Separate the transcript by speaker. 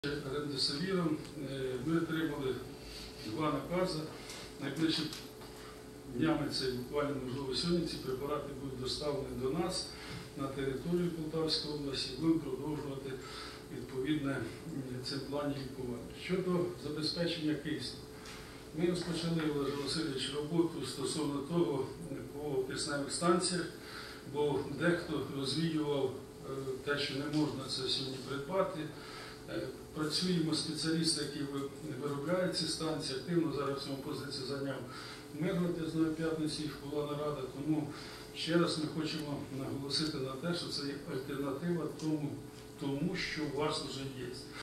Speaker 1: Ремдесивіром ми отримали 2 накази. Найближчими днями, це буквально, можливо, сьогодні, ці препарати будуть доставлені до нас на територію Полтавської області і будемо продовжувати відповідне цим плані лікування. Щодо забезпечення кисню, ми розпочали, Олег Васильович, роботу стосовно того по кисневих станціях, бо дехто розвіював те, що не можна це сьогодні придбати. Працюємо спеціалісти, які виробляють ці станції, активно зараз в цьому позиції зайняв Миргород, я знаю, в п'ятниці була нарада, тому ще раз ми хочемо наголосити на те, що це є альтернатива тому, що у вас вже є.